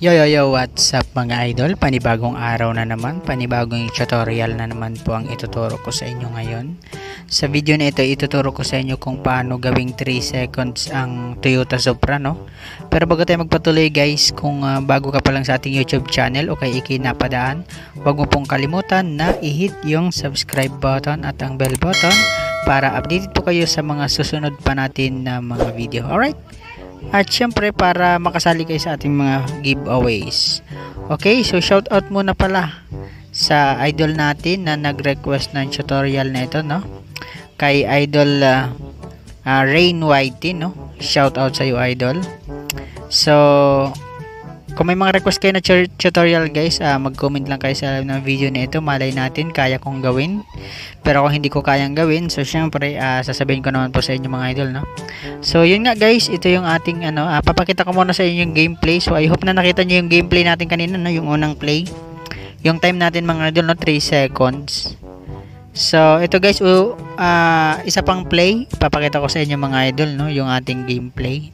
Yo yo yo, what's up mga idol? Panibagong araw na naman, panibagong tutorial na naman po ang ituturo ko sa inyo ngayon. Sa video na ito, ituturo ko sa inyo kung paano gawing 3 seconds ang Toyota Supra, no? Pero bago tayo magpatuloy guys, kung bago ka pa lang sa ating YouTube channel o kay ikinapadaan, huwag mo pong kalimutan na i-hit yung subscribe button at ang bell button para updated po kayo sa mga susunod pa natin na mga video. Alright? At syempre para makasali kayo sa ating mga giveaways. Okay, so shout out muna pala sa idol natin na nag-request ng tutorial na ito, no? Kay idol Rain Whitey, no? Shout out sa iyo idol. So kung may mga request kayo na tutorial guys, mag-comment lang kayo sa ng video na ito. Malay natin kaya kong gawin. Pero kung hindi ko kayang gawin, so syempre sasabihin ko naman po sa inyo mga idol, no? So yun nga guys, ito yung ating papakita ko muna sa inyo yung gameplay. So I hope na nakita niyo yung gameplay natin kanina, no? Yung unang play. Yung time natin mga idol, no? 3 seconds. So ito guys, isa pang play. Papakita ko sa inyo mga idol, no? Yung ating gameplay.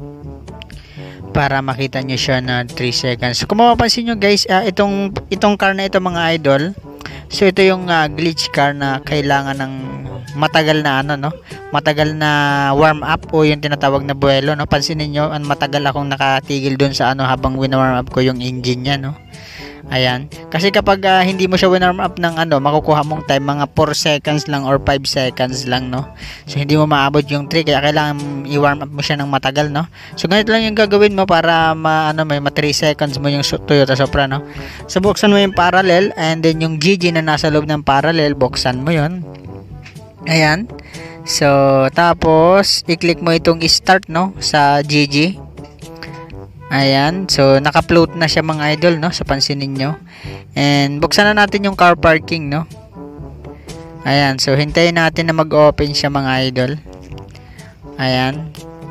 Para makita nyo siya na 3 seconds. So kung mapapansin nyo guys, itong car na ito mga idol, so ito yung glitch car na kailangan ng matagal na no? Matagal na warm up o yung tinatawag na buwelo, no? Pansinin nyo, matagal akong nakatigil dun sa habang win-warm up ko yung engine niya, no? Ayan. Kasi kapag hindi mo siya win-warm up ng makukuha mong time mga 4 seconds lang or 5 seconds lang, no? So hindi mo maabot yung 3 kaya kailangan i-warm up mo siya ng matagal, no? So ganito lang yung gagawin mo para may 3 seconds mo yung Toyota Supra, no? So buksan mo yung parallel and then yung GG na nasa loob ng parallel, buksan mo yon. Ayan. So tapos i-click mo itong start, no, sa GG. Ayan, so naka-float na siya mga idol, no, sa pansinin nyo. And buksan na natin yung car parking, no. Ayan, so hintayin natin na mag-open siya mga idol. Ayan.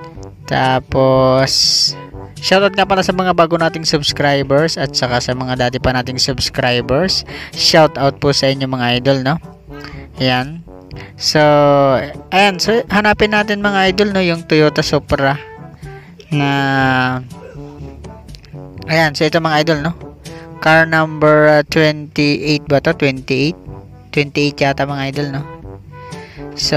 Tapos shoutout nga pala sa mga bago nating subscribers at saka sa mga dati pa nating subscribers. Shoutout po sa inyo mga idol, no. Ayan. So ayan, so hanapin natin mga idol, no, yung Toyota Supra na ayan, so ito mga idol, no? Car number 28 ba to? 28 yata mga idol, no? So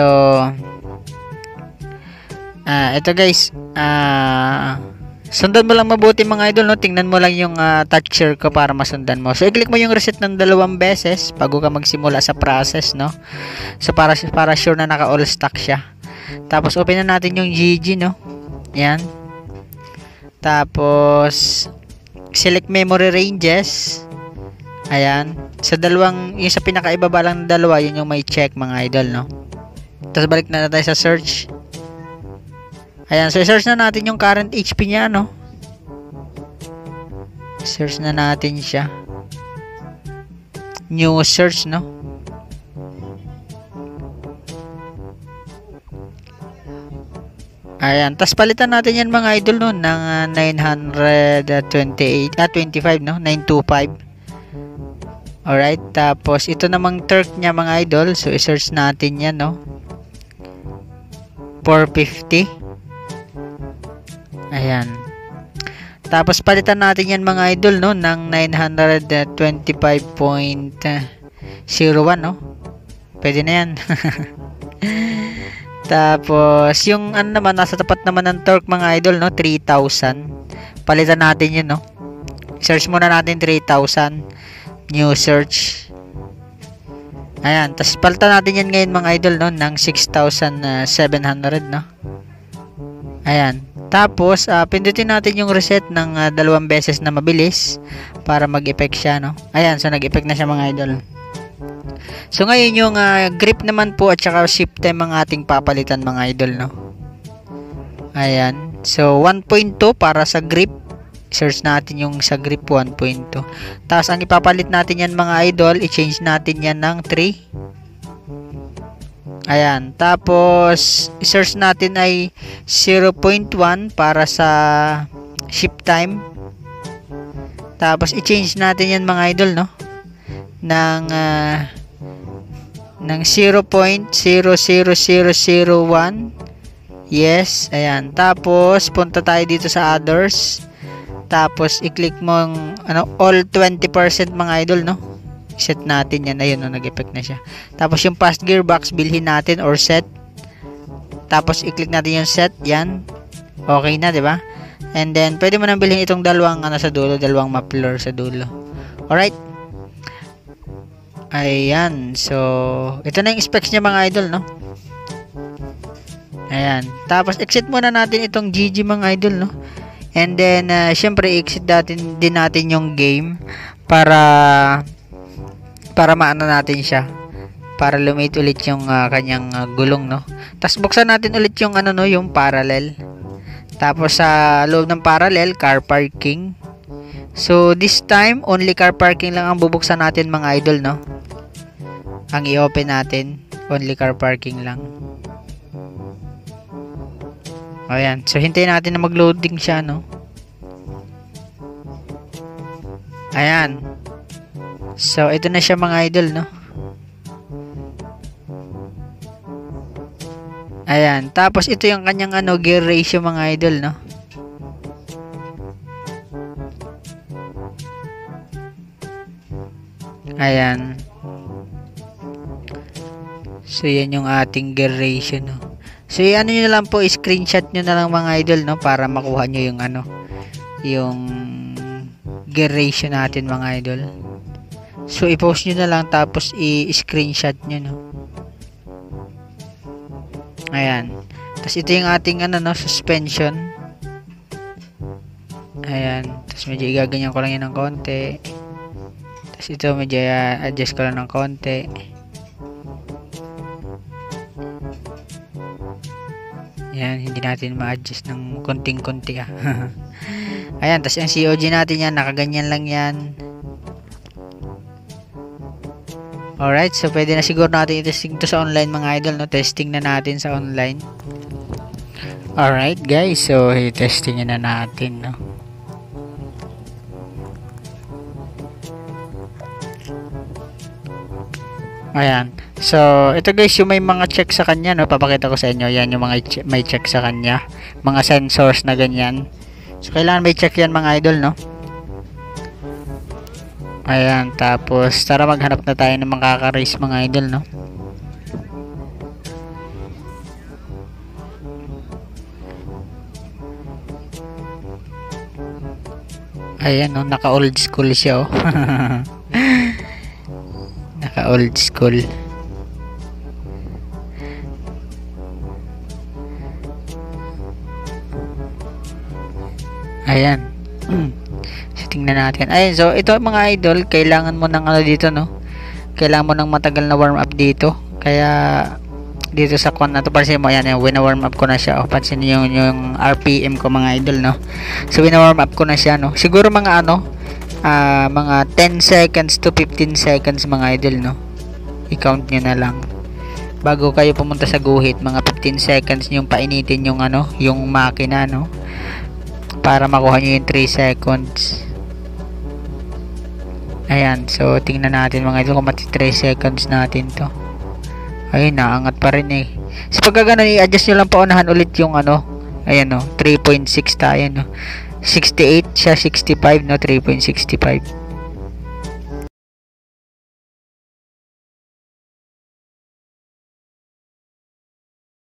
ito guys, sundan mo lang mabuti mga idol, no? Tingnan mo lang yung toucher ko para masundan mo. So i-click mo yung reset ng 2 beses bago ka magsimula sa process, no? So para sure na naka all stack siya. Tapos open na natin yung GG, no? Yan. Tapos select memory ranges. Ayan. Sa yung sa pinakaibaba lang na dalawa, yun yung may check mga idol, no? Tapos balik na tayo sa search. Ayan. So search na natin yung current HP niya, no? Search na natin siya. New search, no? Ayan, tas palitan natin yan mga idol, no, ng 925, no, 925. Alright, tapos ito namang torque niya mga idol, so i-search natin yan, no, 450. Ayan. Tapos palitan natin yan mga idol, no, ng 925.01, no. Pwede na yan. Tapos yung naman nasa tapat naman ng torque mga idol, no, 3,000. Palitan natin yun, no. Search muna natin 3,000. New search. Ayan, tapos palitan natin yan ngayon mga idol, no, ng 6,700, no. Ayan. Tapos pindutin natin yung reset ng 2 beses na mabilis para mag-effect siya, no. Ayan, so nag-effect na siya mga idol. So ngayon yung grip naman po at saka shift time ang ating papalitan mga idol, no. Ayan. So 1.2 para sa grip. Search natin yung sa grip 1.2. Tapos ang ipapalit natin yan mga idol, i-change natin yan ng 3. Ayan. Tapos i-search natin ay 0.1 para sa shift time. Tapos i-change natin yan mga idol, no, ng 0.00001. Yes, ayan. Tapos punta tayo dito sa others. Tapos i-click mo yung all 20% mga idol, no? Set natin yan. Ayun, no, nag-effect na siya. Tapos yung fast gearbox, bilhin natin or set. Tapos i-click natin yung set, yan. Okay na, 'di ba? And then pwede mo nang bilhin itong dalawang sa dulo, dalawang muffler sa dulo. Alright. Ayan. So, ito na yung specs niya mga idol, no? Ayan. Tapos exit muna natin itong GG mga idol, no? And then syempre exit din natin yung game para maano natin siya. Para lumit ulit yung kanyang gulong, no? Tapos buksan natin ulit yung yung parallel. Tapos sa loob ng parallel, car parking. So this time, only car parking lang ang bubuksan natin mga idol, no? Ang i-open natin, only car parking lang. Ayan. So hintayin natin na mag-loading siya, no? Ayan. So ito na siya mga idol, no? Ayan. Tapos ito yung kanyang gear ratio mga idol, no? Ayan. So yan yung ating gear ratio, no? So ano nyo lang po, screenshot nyo na lang mga idol, no? Para makuha nyo yung yung gear ratio natin mga idol. So i-post nyo na lang tapos i-screenshot nyo, no? Ayan. Tapos ito yung ating suspension. Ayan. Tapos medyo igaganyan ko lang yan ng konti. Tapos ito medyo adjust ko lang ng konti. Ayan. Hindi natin ma-adjust ng konting-konti Ayan. Tapos yung COG natin yan. Nakaganyan lang yan. Alright, so pwede na siguro natin i-testing to sa online mga idol, no? Testing na natin sa online. Alright guys, so i-testing na natin, no? Ayan. So, ito guys, yung may mga check sa kanya, no? Papakita ko sa inyo. Yan yung mga may check sa kanya. Mga sensors na ganyan. So, kailangan may check yan mga idol, no? Ayan, tapos tara maghanap na tayo ng makaka-race mga idol, no? Ayan, no, naka old school siya, oh. Naka old school. Ayan. Tingnan natin. Ayun, so ito mga idol, kailangan mo ng dito, no? Kailangan mo ng matagal na warm up dito. Kaya dito sa con na to, pansin mo, ayan, wina-warm up ko na siya. O, pansin niyo yung RPM ko mga idol, no? So wina-warm up ko na siya, no? Siguro mga mga 10 seconds to 15 seconds mga idol, no? I-count nyo na lang. Bago kayo pumunta sa guhit, mga 15 seconds yung painitin yung yung makina, no? Para makuha nyo yung 3 seconds. Ayan, so tingnan natin mga idol kung mati 3 seconds natin to. Ayun, naangat pa rin eh. So pagka ganun, i-adjust nyo lang paunahan ulit yung ayan, no, 3.6 tayo, no. 68 siya, 65, no, 3.65.